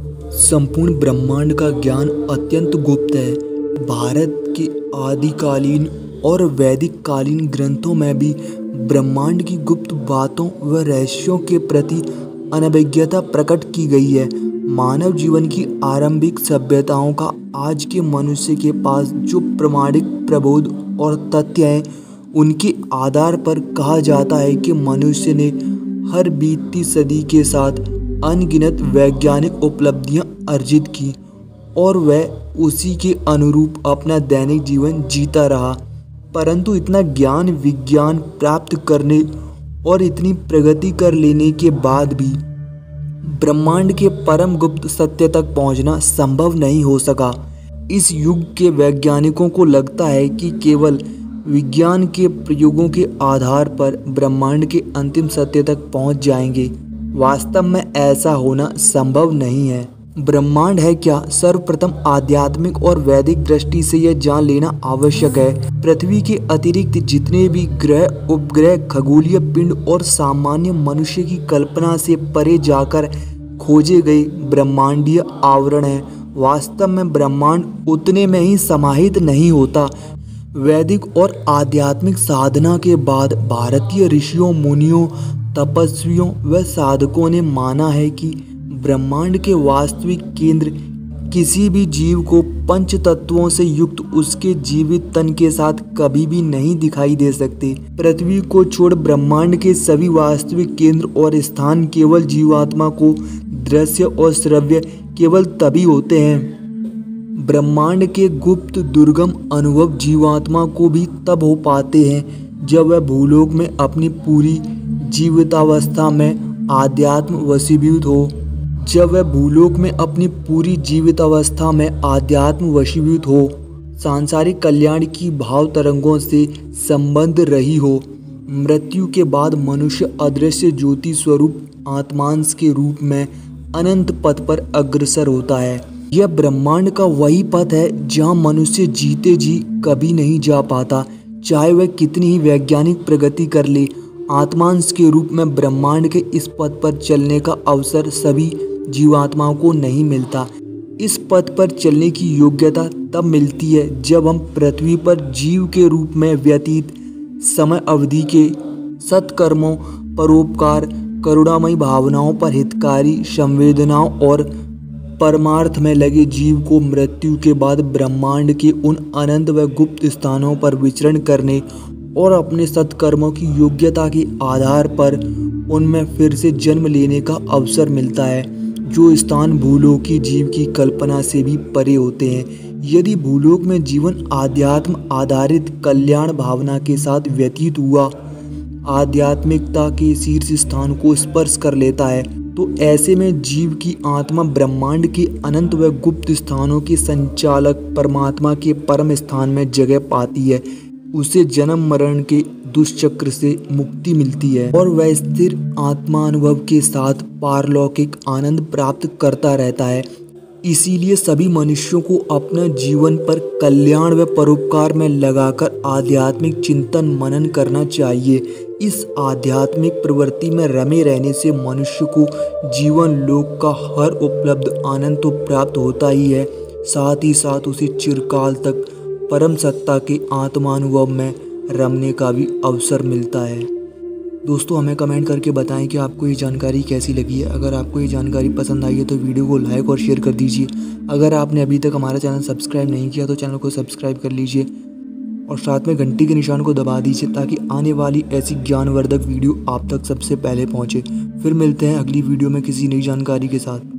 संपूर्ण ब्रह्मांड का ज्ञान अत्यंत गुप्त है। भारत के आदिकालीन और वैदिक कालीन ग्रंथों में भी ब्रह्मांड की गुप्त बातों व रहस्यों के प्रति अनभिज्ञता प्रकट की गई है। मानव जीवन की आरंभिक सभ्यताओं का आज के मनुष्य के पास जो प्रमाणिक प्रबोध और तथ्य हैं, उनके आधार पर कहा जाता है कि मनुष्य ने हर बीतती सदी के साथ अनगिनत वैज्ञानिक उपलब्धियां अर्जित की और वह उसी के अनुरूप अपना दैनिक जीवन जीता रहा। परंतु इतना ज्ञान विज्ञान प्राप्त करने और इतनी प्रगति कर लेने के बाद भी ब्रह्मांड के परम गुप्त सत्य तक पहुंचना संभव नहीं हो सका। इस युग के वैज्ञानिकों को लगता है कि केवल विज्ञान के प्रयोगों के आधार पर ब्रह्मांड के अंतिम सत्य तक पहुंच जाएंगे। वास्तव में ऐसा होना संभव नहीं है। ब्रह्मांड है क्या? सर्वप्रथम आध्यात्मिक और वैदिक दृष्टि से यह जान लेना आवश्यक है। पृथ्वी के अतिरिक्त जितने भी ग्रह, उपग्रह, खगोलीय पिंड और सामान्य मनुष्य की कल्पना से परे जाकर खोजे गए ब्रह्मांडीय आवरण हैं, वास्तव में ब्रह्मांड उतने में ही समाहित नहीं होता। वैदिक और आध्यात्मिक साधना के बाद भारतीय ऋषियों, मुनियों, तपस्वियों व साधकों ने माना है कि ब्रह्मांड के वास्तविक केंद्र किसी भी जीव को पंच तत्वों से युक्त उसके जीवित तन के साथ कभी भी नहीं दिखाई दे सकते। पृथ्वी को छोड़ ब्रह्मांड के सभी वास्तविक केंद्र और स्थान केवल जीवात्मा को दृश्य और श्रव्य केवल तभी होते हैं। ब्रह्मांड के गुप्त दुर्गम अनुभव जीवात्मा को भी तब हो पाते हैं जब वह भूलोक में अपनी पूरी जीवितावस्था में आध्यात्म वशीभूत हो। जब वह भूलोक में अपनी पूरी जीवितावस्था में आध्यात्म वशीभूत हो, सांसारिक कल्याण की भाव तरंगों से संबंध रही हो, मृत्यु के बाद मनुष्य अदृश्य ज्योति स्वरूप आत्मांश के रूप में अनंत पथ पर अग्रसर होता है। यह ब्रह्मांड का वही पथ है जहाँ मनुष्य जीते जी कभी नहीं जा पाता, चाहे वह कितनी ही वैज्ञानिक प्रगति कर ले। आत्मांश के रूप में ब्रह्मांड के इस पथ पर चलने का अवसर सभी जीवात्माओं को नहीं मिलता। इस पथ पर चलने की योग्यता तब मिलती है जब हम पृथ्वी पर जीव के रूप में व्यतीत समय अवधि के सत्कर्मों, परोपकार, करुणामयी भावनाओं पर हितकारी संवेदनाओं और परमार्थ में लगे जीव को मृत्यु के बाद ब्रह्मांड के उन अनंत व गुप्त स्थानों पर विचरण करने और अपने सत्कर्मों की योग्यता के आधार पर उनमें फिर से जन्म लेने का अवसर मिलता है, जो स्थान भूलोकी जीव की कल्पना से भी परे होते हैं। यदि भूलोक में जीवन आध्यात्म आधारित कल्याण भावना के साथ व्यतीत हुआ, आध्यात्मिकता के शीर्ष स्थान को स्पर्श कर लेता है, तो ऐसे में जीव की आत्मा ब्रह्मांड के अनंत व गुप्त स्थानों के संचालक परमात्मा के परम स्थान में जगह पाती है। उसे जन्म मरण के दुष्चक्र से मुक्ति मिलती है और वह स्थिर आत्मानुभव के साथ पारलौकिक आनंद प्राप्त करता रहता है। इसीलिए सभी मनुष्यों को अपना जीवन पर कल्याण व परोपकार में लगाकर आध्यात्मिक चिंतन मनन करना चाहिए। इस आध्यात्मिक प्रवृत्ति में रमे रहने से मनुष्य को जीवन लोक का हर उपलब्ध आनंद तो प्राप्त होता ही है, साथ ही साथ उसे चिरकाल तक परम सत्ता के आत्मानुभव में रमने का भी अवसर मिलता है। दोस्तों, हमें कमेंट करके बताएं कि आपको ये जानकारी कैसी लगी है। अगर आपको ये जानकारी पसंद आई है तो वीडियो को लाइक और शेयर कर दीजिए। अगर आपने अभी तक हमारा चैनल सब्सक्राइब नहीं किया तो चैनल को सब्सक्राइब कर लीजिए और साथ में घंटी के निशान को दबा दीजिए ताकि आने वाली ऐसी ज्ञानवर्धक वीडियो आप तक सबसे पहले पहुँचे। फिर मिलते हैं अगली वीडियो में किसी नई जानकारी के साथ।